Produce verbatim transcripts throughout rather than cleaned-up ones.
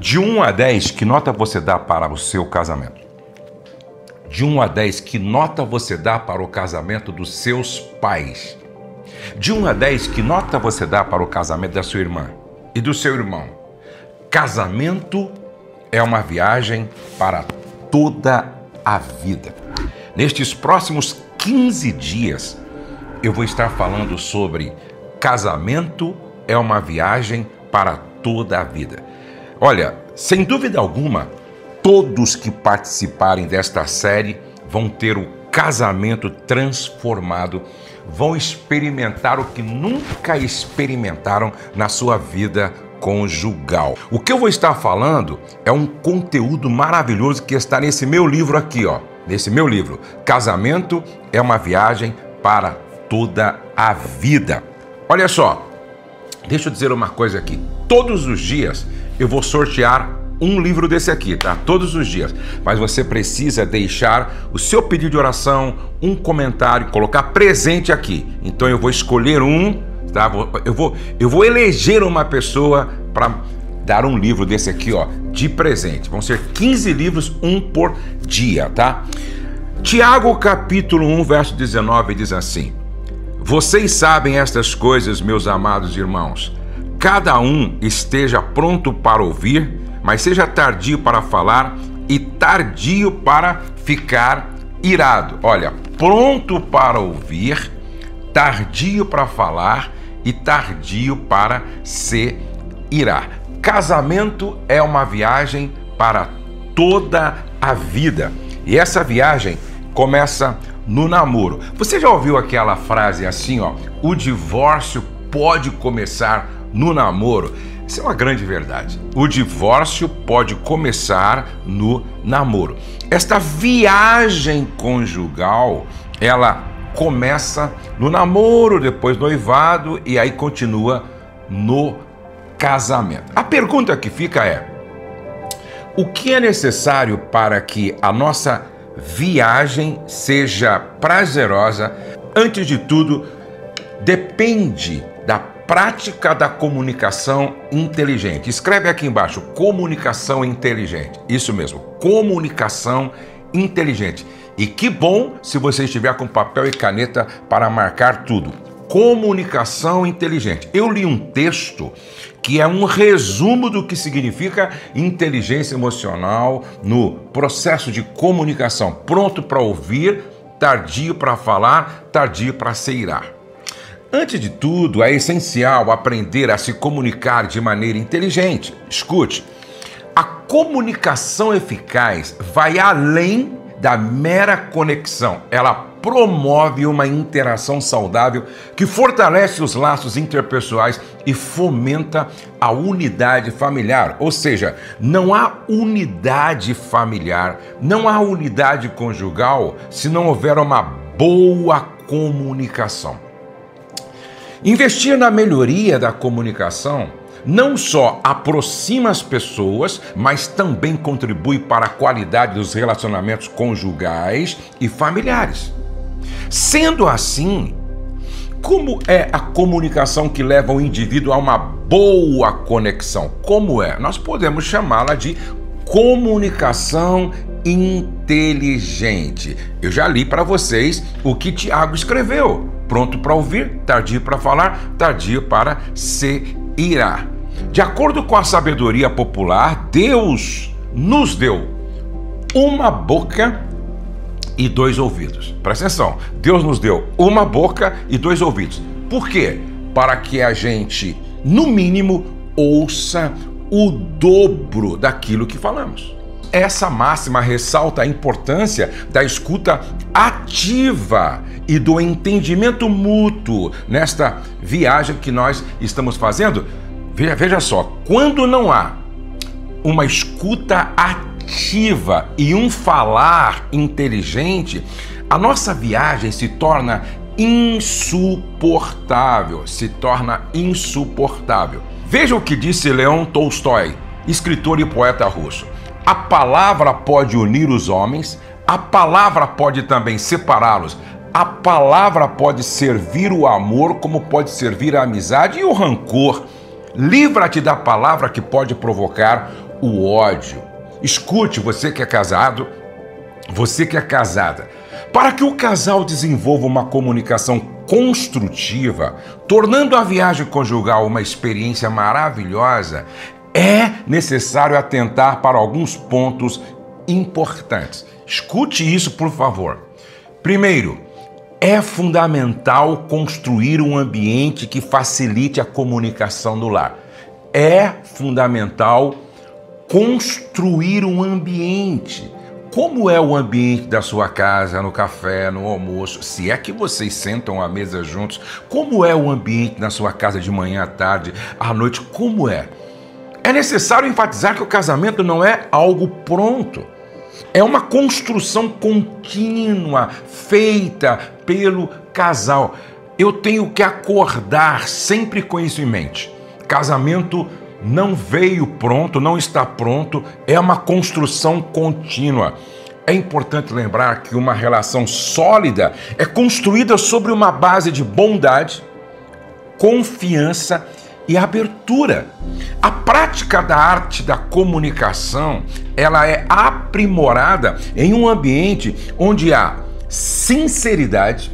De um a dez, que nota você dá para o seu casamento? De um a dez, que nota você dá para o casamento dos seus pais? De um a dez, que nota você dá para o casamento da sua irmã e do seu irmão? Casamento é uma viagem para toda a vida. Nestes próximos quinze dias, eu vou estar falando sobre casamento é uma viagem para toda a vida. Olha, sem dúvida alguma, todos que participarem desta série vão ter o casamento transformado, vão experimentar o que nunca experimentaram na sua vida conjugal. O que eu vou estar falando é um conteúdo maravilhoso que está nesse meu livro aqui, ó. Nesse meu livro, Casamento é uma viagem para toda a vida. Olha só, deixa eu dizer uma coisa aqui. Todos os dias eu vou sortear um livro desse aqui, tá? Todos os dias. Mas você precisa deixar o seu pedido de oração, um comentário, colocar presente aqui. Então eu vou escolher um, tá? Eu vou, eu vou eleger uma pessoa para dar um livro desse aqui, ó, de presente. Vão ser quinze livros, um por dia, tá? Tiago capítulo um, verso dezenove diz assim: vocês sabem estas coisas, meus amados irmãos. Cada um esteja pronto para ouvir, mas seja tardio para falar e tardio para ficar irado. Olha, pronto para ouvir, tardio para falar e tardio para se irar. Casamento é uma viagem para toda a vida. E essa viagem começa no namoro. Você já ouviu aquela frase assim, ó? O divórcio pode começar no namoro. Isso é uma grande verdade. O divórcio pode começar no namoro. Esta viagem conjugal, ela começa no namoro, depois noivado e aí continua no casamento. A pergunta que fica é: o que é necessário para que a nossa viagem seja prazerosa? Antes de tudo, depende da prática da comunicação inteligente. Escreve aqui embaixo, comunicação inteligente. Isso mesmo, comunicação inteligente. E que bom se você estiver com papel e caneta para marcar tudo. Comunicação inteligente. Eu li um texto que é um resumo do que significa inteligência emocional no processo de comunicação. Pronto para ouvir, tardio para falar, tardio para se irar. Antes de tudo, é essencial aprender a se comunicar de maneira inteligente. Escute, a comunicação eficaz vai além da mera conexão. Ela promove uma interação saudável que fortalece os laços interpessoais e fomenta a unidade familiar. Ou seja, não há unidade familiar, não há unidade conjugal se não houver uma boa comunicação. Investir na melhoria da comunicação não só aproxima as pessoas, mas também contribui para a qualidade dos relacionamentos conjugais e familiares. Sendo assim, como é a comunicação que leva o indivíduo a uma boa conexão? Como é? Nós podemos chamá-la de comunicação inteligente. Eu já li para vocês o que Tiago escreveu. Pronto para ouvir, tardio para falar, tardio para se irar. De acordo com a sabedoria popular, Deus nos deu uma boca e dois ouvidos. Presta atenção, Deus nos deu uma boca e dois ouvidos. Por quê? Para que a gente, no mínimo, ouça o dobro daquilo que falamos. Essa máxima ressalta a importância da escuta ativa e do entendimento mútuo nesta viagem que nós estamos fazendo. Veja, veja só, quando não há uma escuta ativa e um falar inteligente, a nossa viagem se torna insuportável, se torna insuportável. Veja o que disse Leon Tolstói, escritor e poeta russo. A palavra pode unir os homens, a palavra pode também separá-los, a palavra pode servir o amor como pode servir a amizade e o rancor. Livra-te da palavra que pode provocar o ódio. Escute, você que é casado, você que é casada. Para que o casal desenvolva uma comunicação construtiva, tornando a viagem conjugal uma experiência maravilhosa, é necessário atentar para alguns pontos importantes. Escute isso, por favor. Primeiro, é fundamental construir um ambiente que facilite a comunicação no lar. É fundamental construir um ambiente. Como é o ambiente da sua casa, no café, no almoço? Se é que vocês sentam à mesa juntos, como é o ambiente na sua casa de manhã, à tarde, à noite? Como é? É necessário enfatizar que o casamento não é algo pronto. É uma construção contínua, feita pelo casal. Eu tenho que acordar sempre com isso em mente. Casamento não veio pronto, não está pronto, é uma construção contínua. É importante lembrar que uma relação sólida é construída sobre uma base de bondade, confiança e abertura. A prática da arte da comunicação, ela é aprimorada em um ambiente onde há sinceridade,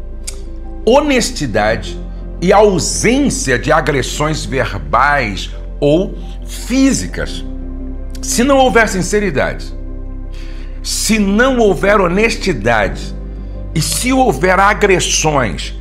honestidade e ausência de agressões verbais ou físicas. Se não houver sinceridade, se não houver honestidade e se houver agressões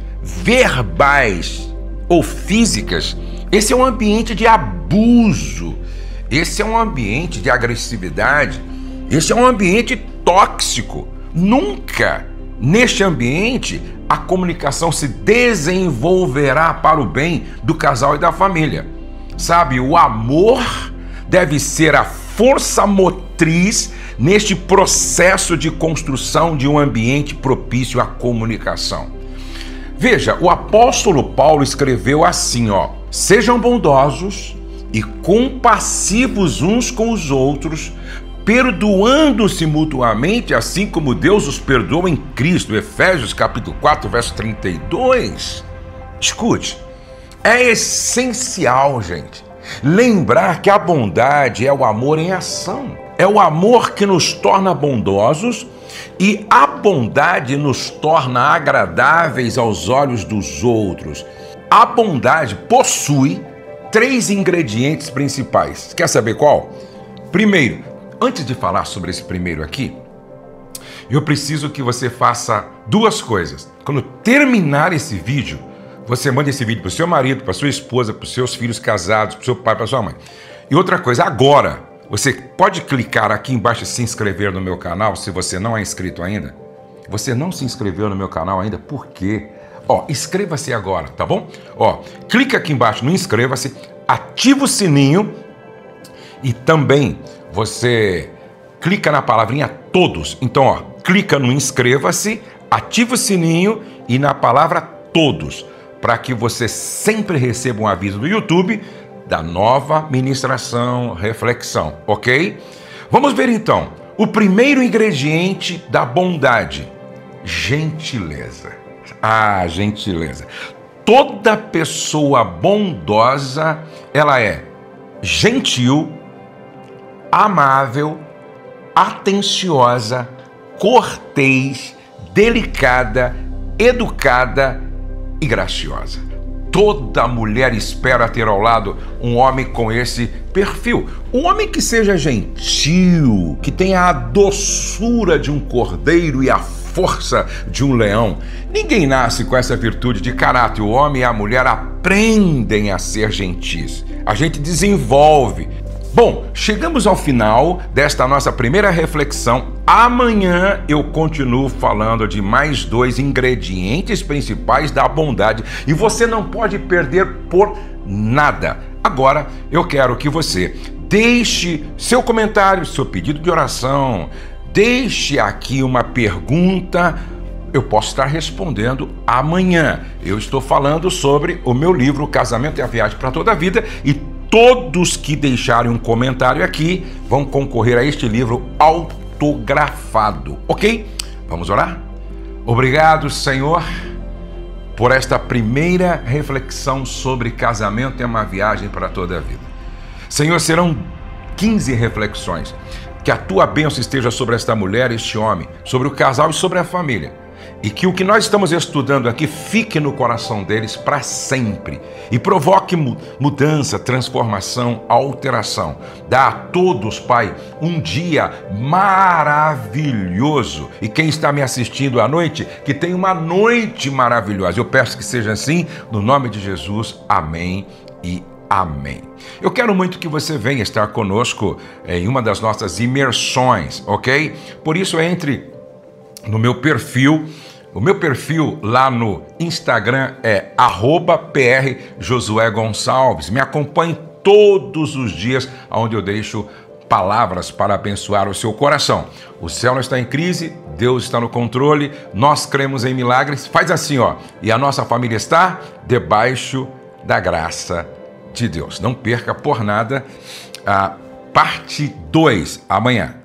verbais ou físicas, esse é um ambiente de abuso, esse é um ambiente de agressividade, esse é um ambiente tóxico. Nunca neste ambiente a comunicação se desenvolverá para o bem do casal e da família. Sabe, o amor deve ser a força motriz neste processo de construção de um ambiente propício à comunicação. Veja, o apóstolo Paulo escreveu assim, ó: sejam bondosos e compassivos uns com os outros, perdoando-se mutuamente, assim como Deus os perdoa em Cristo. Efésios capítulo quatro, verso trinta e dois. Escute, é essencial, gente, lembrar que a bondade é o amor em ação. É o amor que nos torna bondosos e a bondade nos torna agradáveis aos olhos dos outros. A bondade possui três ingredientes principais. Quer saber qual? Primeiro, antes de falar sobre esse primeiro aqui, eu preciso que você faça duas coisas. Quando terminar esse vídeo, você manda esse vídeo para o seu marido, para sua esposa, para os seus filhos casados, para o seu pai, para a sua mãe. E outra coisa, agora, você pode clicar aqui embaixo e se inscrever no meu canal, se você não é inscrito ainda. Você não se inscreveu no meu canal ainda, por quê? Ó, inscreva-se agora, tá bom? Ó, clica aqui embaixo no inscreva-se, ativa o sininho e também você clica na palavrinha todos. Então, ó, clica no inscreva-se, ativa o sininho e na palavra todos, para que você sempre receba um aviso do YouTube da nova ministração, reflexão, ok? Vamos ver então o primeiro ingrediente da bondade: gentileza. Ah, gentileza. Toda pessoa bondosa, ela é gentil, amável, atenciosa, cortês, delicada, educada e graciosa. Toda mulher espera ter ao lado um homem com esse perfil. Um homem que seja gentil, que tenha a doçura de um cordeiro e a força de um leão. Ninguém nasce com essa virtude de caráter. O homem e a mulher aprendem a ser gentis. A gente desenvolve. Bom, chegamos ao final desta nossa primeira reflexão. Amanhã eu continuo falando de mais dois ingredientes principais da bondade e você não pode perder por nada. Agora eu quero que você deixe seu comentário, seu pedido de oração, deixe aqui uma pergunta. Eu posso estar respondendo amanhã. Eu estou falando sobre o meu livro Casamento é a Viagem para Toda a Vida e todos que deixarem um comentário aqui vão concorrer a este livro autografado, ok? Vamos orar? Obrigado, Senhor, por esta primeira reflexão sobre casamento é uma viagem para toda a vida. Senhor, serão quinze reflexões. Que a tua bênção esteja sobre esta mulher, este homem, sobre o casal e sobre a família. E que o que nós estamos estudando aqui fique no coração deles para sempre. E provoque mudança, transformação, alteração. Dá a todos, Pai, um dia maravilhoso. E quem está me assistindo à noite, que tenha uma noite maravilhosa. Eu peço que seja assim, no nome de Jesus. Amém e amém. Eu quero muito que você venha estar conosco em uma das nossas imersões, ok? Por isso, entre no meu perfil. O meu perfil lá no Instagram é arroba P R Josué Gonçalves. Me acompanhe todos os dias, onde eu deixo palavras para abençoar o seu coração. O céu não está em crise, Deus está no controle, nós cremos em milagres. Faz assim, ó, e a nossa família está debaixo da graça de Deus. Não perca por nada a parte dois amanhã.